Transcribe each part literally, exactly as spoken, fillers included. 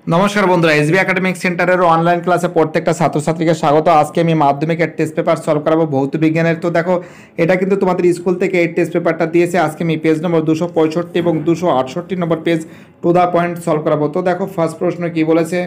নমস্কার বন্ধুরা, SB academic সেন্টারের অনলাইন ক্লাসে প্রত্যেকটা ছাত্রছাত্রীকে স্বাগত। আজকে আমি মাধ্যমিকের টেস্ট পেপার সলভ করাবো ভৌত বিজ্ঞানের। তো দেখো, এটা কিন্তু তোমাদের স্কুল থেকে এই টেস্ট পেপারটা দিয়েছে। আজকে আমি পেজ নম্বর দুশো পঁয়ষট্টি এবং দুশো আটষট্টি number page to the point solve করাবো। তো দেখো, ফার্স্ট প্রশ্ন কি বলেছে।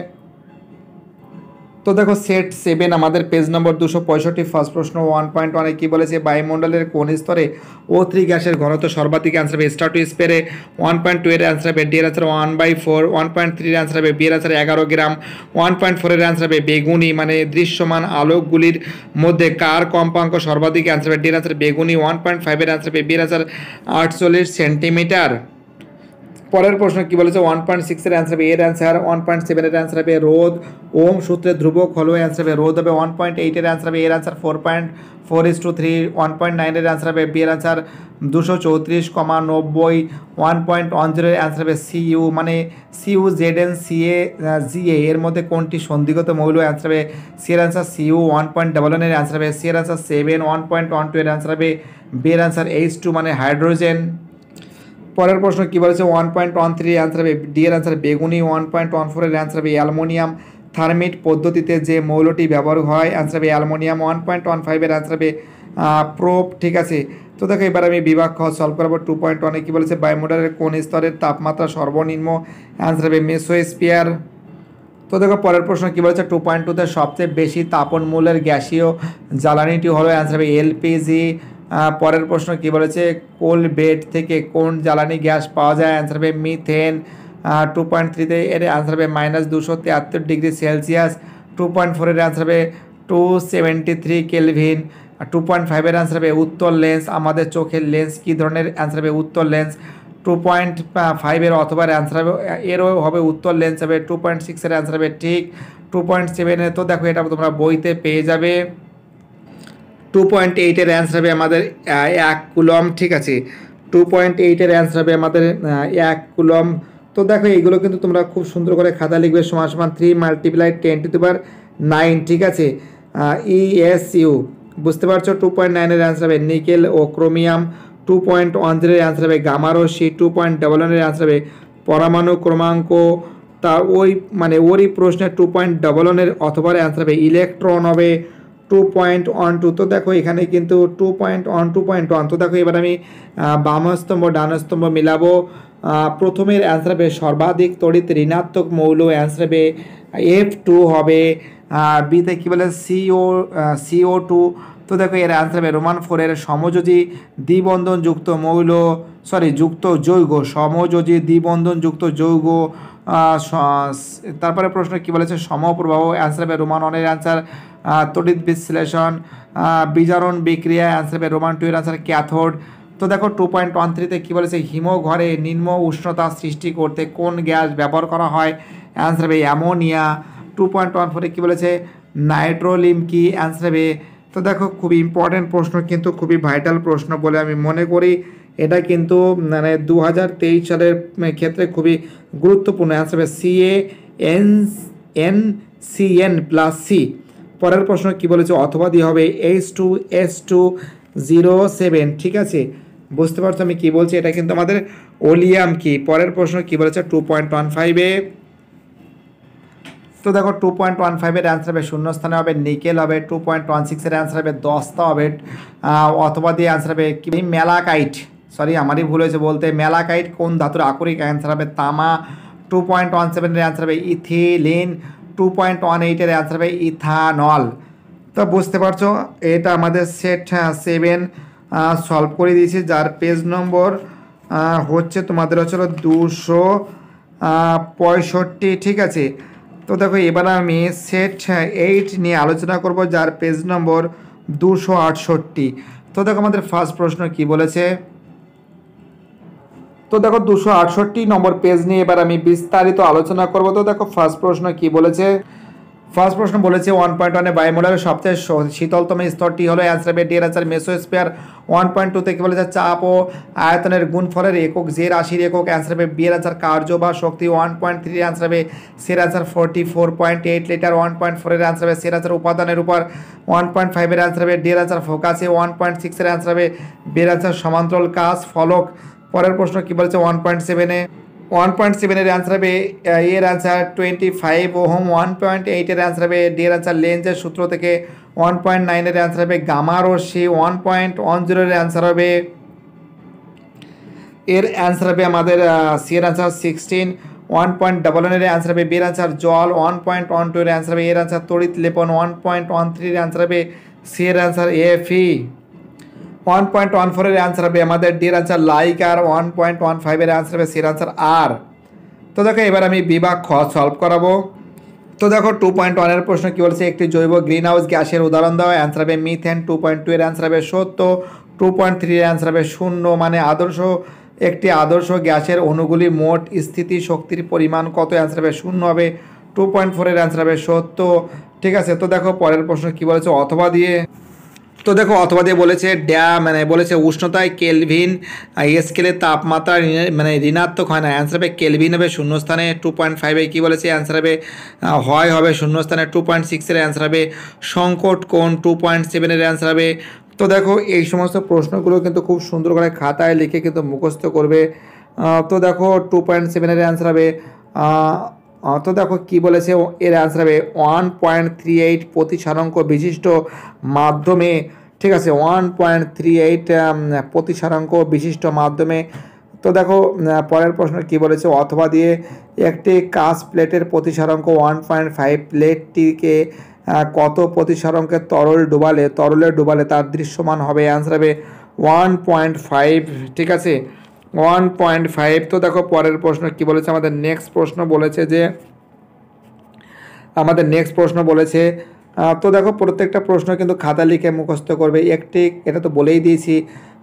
তো দেখো, সেট সেভেন আমাদের পেজ নম্বর দুশো পঁয়ষট্টি ফার্স্ট প্রশ্ন ওয়ান পয়েন্ট ওয়ানে কী বলেছে, বায়ুমণ্ডলের কোন স্তরে ও থ্রি গ্যাসের ঘনত্ব সর্বাধিক? অ্যান্সার হবে স্টার টু স্পেরে। ওয়ান পয়েন্ট টু এর অ্যান্সার হবে ডি এর answer one by four. One point থ্রির অ্যান্সার হবে বি এর অ্যান্সার এগারো গ্রাম। ওয়ান পয়েন্ট ফোরের অ্যান্সার হবে বেগুনি, মানে দৃশ্যমান আলোকগুলির মধ্যে কার কম্পাঙ্ক সর্বাধিক? অ্যান্সার হবে ডি এর অ্যান্সার বেগুনি। ওয়ান পয়েন্ট ফাইভের অ্যান্সার হবে বি এর অ্যান্সার আটচল্লিশ সেন্টিমিটার। পরের প্রশ্ন কি বলেছে, ওয়ান পয়েন্ট সিক্সের অ্যান্সার হবে এর অ্যান্সার। ওয়ান পয়েন্ট সেভেনের অ্যান্সার হবে রোদ। ওম সূত্রের ধ্রুবক হলো, অ্যান্সার হবে রোদ হবে। ওয়ান পয়েন্ট এইটের অ্যান্সার হবে এর answer four point four is two three. One point নাইনের অ্যান্সার হবে বি এর অ্যান্সার দুশো চৌত্রিশ কমা নব্বই। ওয়ান পয়েন্ট ওয়ান জিরোর অ্যান্সার হবে সি ইউ, মানে C U Z N C A G A এর মধ্যে কোনটি সন্ধিগত মৌল? অ্যান্সার হবে সি এর answer C U. One point double ওয়ানের অ্যান্সার হবে সি এর answer seven. One point one two এর অ্যান্সার হবে বি এর অ্যান্সার এইচ টু, মানে হাইড্রোজেন। পরের প্রশ্ন কী বলেছে, one point one three answer হবে ডি এর অ্যান্সার বেগুনি। ওয়ান পয়েন্ট ওয়ান ফোরের অ্যান্সার হবে অ্যালমোনিয়াম। থার্মিট পদ্ধতিতে যে মৌলটি ব্যবহার হয়, অ্যান্সার হবে অ্যালমোনিয়াম। ওয়ান পয়েন্ট ওয়ান ফাইভের অ্যান্সার হবে প্রোপ। ঠিক আছে, তো দেখো এবার আমি বিভাগ খ সলভ করাবো। টু পয়েন্ট ওয়ানে কী বলেছে, বায়ুমণ্ডলের কোন স্তরের তাপমাত্রা সর্বনিম্ন? অ্যান্সার হবে মেসোস্ফিয়ার। তো দেখো পরের প্রশ্ন কী বলেছে, টু পয়েন্ট টুতে সবচেয়ে বেশি তাপন মূল্যের গ্যাসীয় জ্বালানিটি হলো? অ্যান্সার হবে এলপিজি। পরের প্রশ্ন কী বলেছে, কোল বেড থেকে কোন জ্বালানি গ্যাস পাওয়া যায়? অ্যান্সার হবে মিথেন। টু পয়েন্ট থ্রিতে এর অ্যান্সার হবে মাইনাস দুশো তিয়াত্তর ডিগ্রি সেলসিয়াস। টু পয়েন্ট ফোরের অ্যান্সার হবে two seventy three kelvin. Two point ফাইভের অ্যান্সার হবে উত্তর লেন্স। আমাদের চোখের লেন্স কী ধরনের? অ্যান্সার হবে উত্তর লেন্স। টু পয়েন্ট ফাইভের অথবা অ্যান্সার হবে এরও হবে উত্তর লেন্স হবে। টু পয়েন্ট সিক্সের অ্যান্সার হবে ঠিক। টু পয়েন্ট সেভেনে তো দেখো এটা তোমরা বইতে পেয়ে যাবে। টু পয়েন্ট এইটের অ্যান্সার হবে আমাদের এক কুলম। ঠিক আছে, টু পয়েন্ট এইটের অ্যান্সার হবে আমাদের এক কুলম। তো দেখো এইগুলো কিন্তু তোমরা খুব সুন্দর করে খাতা লিখবে। সমান সমান three multiply ten to the power nine. ঠিক আছে, ই এস ইউ বুঝতে পারছো। টু পয়েন্ট নাইনের অ্যান্সার হবে নিকেল ও ক্রোমিয়াম। টু পয়েন্ট ওয়ান জিরোর অ্যান্সার হবে গামারসি। টু পয়েন্ট ডাবল ওয়ানের অ্যান্সার হবে পরমাণু ক্রমাঙ্ক। তা ওই মানে ওরই প্রশ্নের টু পয়েন্ট ডাবল ওয়ানের অথবা অ্যান্সার হবে ইলেকট্রন হবে। টু পয়েন্ট ওয়ান টু তো দেখো এখানে কিন্তু two point one two point one তো দেখো এবার আমি বাম স্তম্ভ ডান স্তম্ভ মিলাবো। প্রথমের অ্যান্সার হবে সর্বাধিক তড়িৎ ঋণাত্মক মৌল, অ্যান্সার হবে এফ টু হবে। বিতে কী বলে সিও সিও টু। তো দেখো এর অ্যান্সার হবে রোমান ফোরের সমযোজী দ্বিবন্ধনযুক্ত মৌল, সরি যুক্ত যৌগ, সমযোজী দ্বিবন্ধনযুক্ত যৌগ। তারপরে প্রশ্ন কী বলেছে, সমপ্রবাহ, অ্যান্সার হবে রোমান ওয়ানের অ্যান্সার তড়িৎ বিশ্লেষণ। বিজারণ বিক্রিয়া, অ্যান্সার হবে রোমান টু এর অ্যান্সার ক্যাথোড। তো দেখো টু পয়েন্ট ওয়ান থ্রিতে কী বলেছে, হিমঘরে নিম্ন উষ্ণতা সৃষ্টি করতে কোন গ্যাস ব্যবহার করা হয়? অ্যান্সার হবে অ্যামোনিয়া। টু পয়েন্ট ওয়ান ফোরে কী বলেছে, নাইট্রোলিম কি? অ্যান্সার হবে। তো দেখো খুবই ইম্পর্টেন্ট প্রশ্ন, কিন্তু খুবই ভাইটাল প্রশ্ন বলে আমি মনে করি। এটা কিন্তু মানে দু হাজার তেইশ সালের ক্ষেত্রে খুবই গুরুত্বপূর্ণ। অ্যান্সার হবে C A N N C N plus C. পরের প্রশ্ন কী বলেছে, অথবা দিয়ে হবে H two S two zero seven. ঠিক আছে, বুঝতে পারছো আমি কী বলছি, এটা কিন্তু আমাদের ওলিয়াম কি। পরের প্রশ্ন কী বলেছে, টু পয়েন্ট ওয়ান ফাইভে তো দেখো টু পয়েন্ট ওয়ান ফাইভের অ্যান্সার হবে শূন্যস্থানে হবে নিকেল হবে। টু পয়েন্ট ওয়ান সিক্সের অ্যান্সার হবে দস্তা হবে। অথবা দিয়ে অ্যান্সার হবে কি ম্যালাকাইট, সরি আমারই ভুল হয়েছে বলতে, ম্যালাকাইট কোন ধাতুর আকরিক? অ্যান্সার হবে তামা। টু পয়েন্ট ওয়ান সেভেনের অ্যান্সার হবে ইথিলিন। টু পয়েন্ট ওয়ান এইটের অ্যান্সার হবে ইথানল। তো বুঝতে পারছো এটা আমাদের সেট সেভেন সলভ করে দিয়েছি, যার পেজ নম্বর হচ্ছে তোমাদের হচ্ছিল দুশো পঁয়ষট্টি। ঠিক আছে, তো দেখো এবার আমি সেট এইট নিয়ে আলোচনা করব, যার পেজ নম্বর দুশো আটষট্টি। তো দেখো আমাদের ফার্স্ট প্রশ্ন কি বলেছে। তো দেখো দুশো আটষট্টি নম্বর পেজ নিয়ে এবার আমি বিস্তারিত আলোচনা করব। তো দেখো ফার্স্ট প্রশ্ন কি বলেছে। ফার্স্ট প্রশ্ন বলেছে ওয়ান পয়েন্ট ওয়ানে বায়ুমণ্ডলের সবচেয়ে শীতলতম স্তরটি হলো? অ্যান্সার হবে ডি এর answer mesosphere. One point two থেকে বলেছে চাপ ও আয়তনের গুণফলের একক যে রাশির একক? অ্যান্সার হবে বি এর অ্যান্সার কার্য বা শক্তি। ওয়ান পয়েন্ট থ্রি অ্যান্সার হবে সের answer forty four point eight litre. One point ফোরের অ্যান্সার হবে সের অ্যান্সার উপাদানের উপর। ওয়ান পয়েন্ট ফাইভের অ্যান্সার হবে ডি এর অ্যান্সার ফোকাসে। ওয়ান পয়েন্ট সিক্সের অ্যান্সার হবে বি এর অ্যান্সার সমান্তরাল কাজ ফলক। পরের প্রশ্ন কী বলেছে ওয়ান পয়েন্ট সেভেনে, ওয়ান পয়েন্ট সেভেনের অ্যান্সার হবে এর answer twenty five ohm. One point এইটের অ্যান্সার হবে ডি এর অ্যান্সার লেন্সের সূত্র থেকে। ওয়ান পয়েন্ট নাইনের অ্যান্সার হবে গামা রশ্মি। ওয়ান পয়েন্ট ওয়ান জিরোর অ্যান্সার হবে এর অ্যান্সার হবে আমাদের সি এর answer sixteen. One point double ওয়ানের অ্যান্সার হবে বি এর অ্যান্সার জল। ওয়ান পয়েন্ট ওয়ান টু এর অ্যান্সার হবে এর অ্যান্সার তড়িৎ লেপন। ওয়ান পয়েন্ট ওয়ান থ্রির অ্যান্সার হবে সি এর অ্যান্সার এফি। ওয়ান পয়েন্ট ওয়ান ফোরের অ্যান্সার হবে আমাদের ডি এর অ্যান্সার লাইক। আর ওয়ান পয়েন্ট ওয়ান ফাইভের অ্যান্সার হবে সি এর অ্যান্সার আর। তো দেখো এবার আমি বিভাগ খ সলভ করাবো। তো দেখো টু পয়েন্ট ওয়ানের প্রশ্ন কী বলছে, একটি জৈব গ্রিন হাউস গ্যাসের উদাহরণ দেওয়া। অ্যান্সার হবে মিথেন। টু পয়েন্ট টু এর অ্যান্সার হবে সত্য। টু পয়েন্ট থ্রি এর অ্যান্সার হবে শূন্য, মানে আদর্শ একটি আদর্শ গ্যাসের অণুগুলির মোট স্থিতি শক্তির পরিমাণ কত, অ্যান্সার হবে শূন্য হবে। টু পয়েন্ট ফোরের অ্যান্সার হবে সত্য। ঠিক আছে, তো দেখো পরের প্রশ্ন কী বলেছে, অথবা দিয়ে। তো দেখো অথবা দিয়ে বলেছে ড্যা মানে বলেছে উষ্ণতায় কেলভিন স্কেলের তাপমাত্রা মানে ঋণাত্মক হয় না, অ্যান্সার হবে কেলভিন হবে শূন্যস্থানে। টু পয়েন্ট ফাইভে কী বলেছে, অ্যান্সার হবে হয় হবে শূন্যস্থানে। টু পয়েন্ট সিক্সের অ্যান্সার হবে সংকট কোণ। টু পয়েন্ট সেভেনের অ্যান্সার হবে। তো দেখো এই সমস্ত প্রশ্নগুলো কিন্তু খুব সুন্দর করে খাতায় লিখে কিন্তু মুখস্থ করবে। তো দেখো টু পয়েন্ট সেভেনের অ্যান্সার হবে তো দেখো কী বলেছে, এর অ্যান্সার হবে ওয়ান পয়েন্ট থ্রি এইট প্রতিসারাঙ্ক বিশিষ্ট মাধ্যমে। ঠিক আছে, ওয়ান পয়েন্ট থ্রি এইট প্রতিসারাঙ্ক বিশিষ্ট মাধ্যমে। তো দেখো পরের প্রশ্ন কী বলেছে, অথবা দিয়ে একটি কাঁচ প্লেটের প্রতিসারাঙ্ক ওয়ান পয়েন্ট ফাইভ প্লেটটিকে কত প্রতিসারাঙ্কের তরল ডুবালে তরলে ডুবালে তার দৃশ্যমান হবে, অ্যান্সার হবে ওয়ান পয়েন্ট ফাইভ। ঠিক আছে, ওয়ান পয়েন্ট ফাইভ। তো দেখো পরের প্রশ্ন কী বলেছে, আমাদের নেক্সট প্রশ্ন বলেছে যে আমাদের নেক্সট প্রশ্ন বলেছে তো দেখো প্রত্যেকটা প্রশ্ন কিন্তু খাতা লিখে মুখস্থ করবে। একটি এটা তো বলেই দিয়েছি,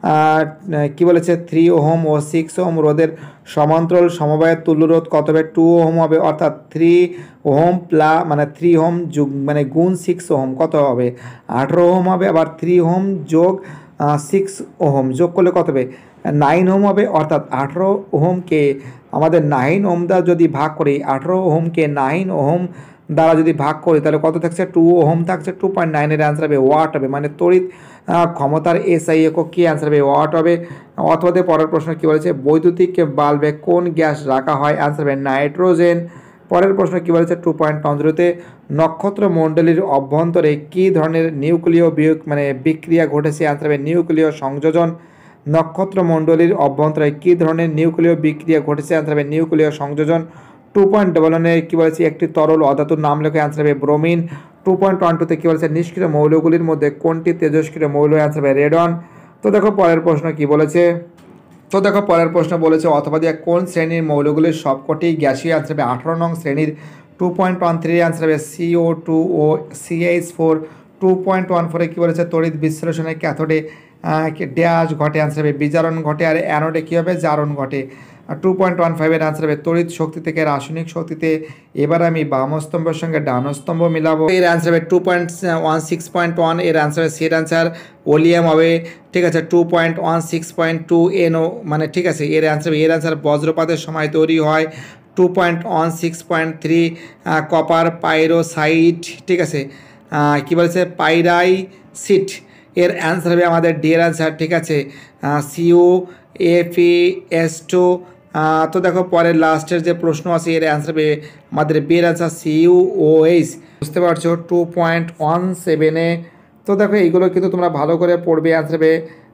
কি বলেছে, থ্রি ওহম ও সিক্স ওহম রোধের সমান্তরাল সমবায়ের তুল্যরোধ কত হবে, টু ওহম হবে। অর্থাৎ থ্রি ওহম প্লা মানে থ্রি ওহম যোগ মানে গুণ সিক্স ওহম কত হবে, আঠেরো ওহম হবে। আবার থ্রি ওহম যোগ সিক্স ওহম যোগ করলে কত হবে, নাইন ওহম হবে। অর্থাৎ আঠেরো ওহমকে আমাদের নাইন ওহম দ্বারা যদি ভাগ করি, আঠেরো ওহমকে নাইন ওহম দ্বারা যদি ভাগ করি তাহলে কত থাকছে, টু ওহম থাকছে। টু পয়েন্ট নাইনের অ্যান্সার হবে ওয়াট হবে, মানে তড়িৎ ক্ষমতার এসআই একক কী, অ্যান্সার হবে ওয়াট হবে। অথবা পরের প্রশ্ন কী বলেছে, বৈদ্যুতিক বাল্বে কোন গ্যাস রাখা হয়, অ্যান্সার হবে নাইট্রোজেন। পরের প্রশ্ন কী বলেছে, টু পয়েন্ট পনেরোতে নক্ষত্র মণ্ডলীর অভ্যন্তরে কী ধরনের নিউক্লিয় বিয়োগ মানে বিক্রিয়া ঘটেছে, অ্যান্সার হবে নিউক্লিয় সংযোজন। নক্ষত্র মণ্ডলীর অভ্যন্তরে কী ধরনের নিউক্লিয় বিক্রিয়া ঘটেছে, অ্যান্সার হবে নিউক্লিয় সংযোজন। টু পয়েন্ট ডবল ওয়ানে কী বলেছে, একটি তরল অধাতুর নাম লেখে, অ্যান্সার হবে ব্রোমিন। টু পয়েন্ট ওয়ান টুতে কী বলেছে, নিষ্ক্রিয় মৌলগুলির মধ্যে কোনটি তেজস্ক্রিয় মৌল, অ্যান্সার হবে রেডন। তো দেখো পরের প্রশ্ন কী বলেছে, তো দেখো পরের প্রশ্ন বলেছে অথবা দিয়ে কোন শ্রেণীর মৌলগুলির সবকটি গ্যাসীয়, অ্যান্সার হবে আঠারো নং শ্রেণীর। Two point one three answer হবে সিও টু ও C H four. Two point one ফোরে কী বলেছে, তড়িৎ বিশ্লেষণে ক্যাথোডে ড্যাশ ঘটে, অ্যান্সার হবে বিজারণ ঘটে। আর অ্যানোডে কী হবে, জারণ ঘটে। আর টু পয়েন্ট ওয়ান ফাইভের অ্যান্সার হবে তড়িৎ শক্তি থেকে রাসায়নিক শক্তিতে। এবার আমি বাম স্তম্ভের সঙ্গে ডান স্তম্ভ মিলাবো। এর অ্যান্সার হবে two point one six point one এর অ্যান্সার হবে সের অ্যান্সার ওলিয়াম হবে। ঠিক আছে, two point one six point two N O মানে ঠিক আছে এর অ্যান্সার এর অ্যান্সার বজ্রপাতের সময় তৈরি হয়। Two point one six point three copper pyrites. ঠিক আছে, কী বলেছে, পাইরাইসিট। এর অ্যান্সার হবে আমাদের ডি এর অ্যান্সার। ঠিক আছে, সিও এফি এস টু। তো দেখো পরের লাস্টের যে প্রশ্ন আছে এর অ্যান্সার হবে আমাদের বি এর অ্যান্সার সিইউ ও এইচ। বুঝতে পারছো, টু পয়েন্ট ওয়ান সেভেনে। তো দেখো এইগুলো কিন্তু তোমরা ভালো করে পড়বে। অ্যান্সার হবে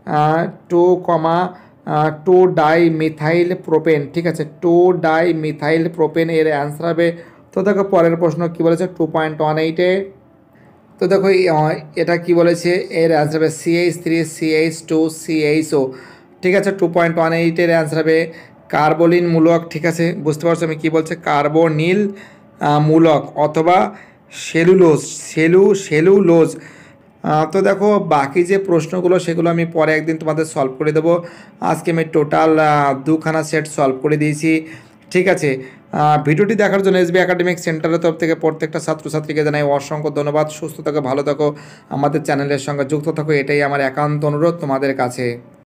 two comma two dimethyl propane. ঠিক আছে, টু ডাই মিথাইল প্রোপেন এর অ্যান্সার হবে। তো দেখো পরের প্রশ্ন কী বলেছে, টু পয়েন্ট ওয়ান এইটে। তো দেখো এটা কি বলেছে, এর অ্যান্সার হবে C H three C H two C H O. ঠিক আছে, টু পয়েন্ট ওয়ান এইটের অ্যান্সার হবে কার্বোলিন মূলক। ঠিক আছে, বুঝতে পারছো আমি কী বলছে, কার্বোনিল মূলক অথবা সেলুলোজ সেলু সেলুলোজ। তো দেখো বাকি যে প্রশ্নগুলো সেগুলো আমি পরে একদিন তোমাদের সলভ করে দেবো। আজকে আমি টোটাল দুখানা সেট সলভ করে দিয়েছি। ঠিক আছে, ভিডিওটি দেখার জন্য এসবি একাডেমিক সেন্টারের তরফ থেকে প্রত্যেকটা ছাত্রছাত্রীকে জানাই অসংখ্য ধন্যবাদ। সুস্থ থাকো, ভালো থাকো, আমাদের চ্যানেলের সঙ্গে যুক্ত থাকো, এটাই আমার একান্ত অনুরোধ তোমাদের কাছে।